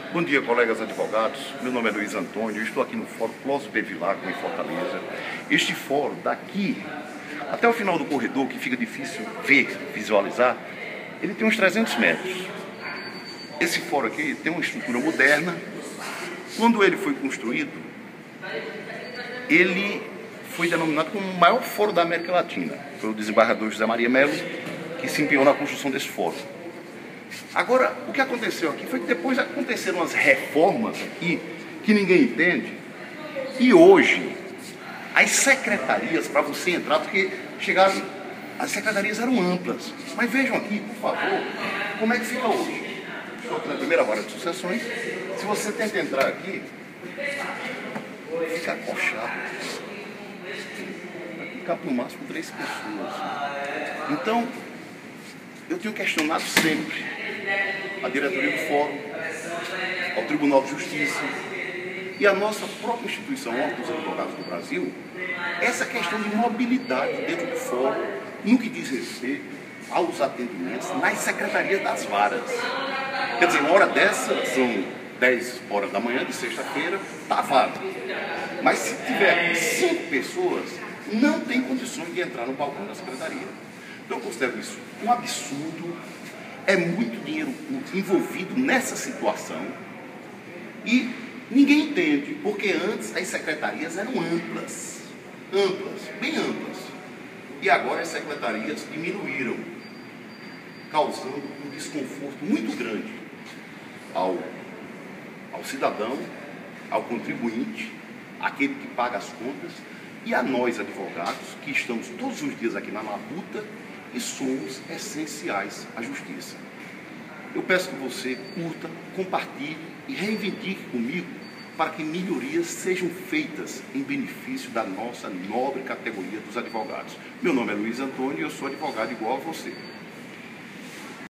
Bom dia, colegas advogados. Meu nome é Luiz Antônio, eu estou aqui no Fórum Clóvis Bevilacqua, em Fortaleza. Este fórum, daqui até o final do corredor, que fica difícil visualizar, ele tem uns 300 metros. Esse fórum aqui tem uma estrutura moderna. Quando ele foi construído, ele foi denominado como o maior fórum da América Latina. Foi o desembargador José Maria Melo que se empenhou na construção desse fórum. Agora, o que aconteceu aqui foi que depois aconteceram umas reformas aqui que ninguém entende. E hoje, as secretarias, para você entrar, porque chegaram, as secretarias eram amplas. Mas vejam aqui, por favor, como é que fica hoje. Estou aqui na primeira vara de sucessões. Se você tenta entrar aqui, fica acochado. Vai ficar por máximo 3 pessoas. Então, eu tenho questionado sempre a diretoria do Fórum, ao Tribunal de Justiça e a nossa própria instituição, a Ordem dos Advogados do Brasil, essa questão de mobilidade dentro do Fórum, no que diz respeito aos atendimentos nas secretarias das varas. Quer dizer, uma hora dessa, são 10 horas da manhã de sexta-feira, está vago. Mas se tiver 5 pessoas, não tem condições de entrar no balcão da secretaria. Então eu considero isso um absurdo. É muito dinheiro envolvido nessa situação e ninguém entende, porque antes as secretarias eram amplas, bem amplas. E agora as secretarias diminuíram, causando um desconforto muito grande ao cidadão, ao contribuinte, aquele que paga as contas e a nós advogados, que estamos todos os dias aqui na labuta e somos essenciais à justiça. Eu peço que você curta, compartilhe e reivindique comigo para que melhorias sejam feitas em benefício da nossa nobre categoria dos advogados. Meu nome é Luiz Antônio e eu sou advogado igual a você.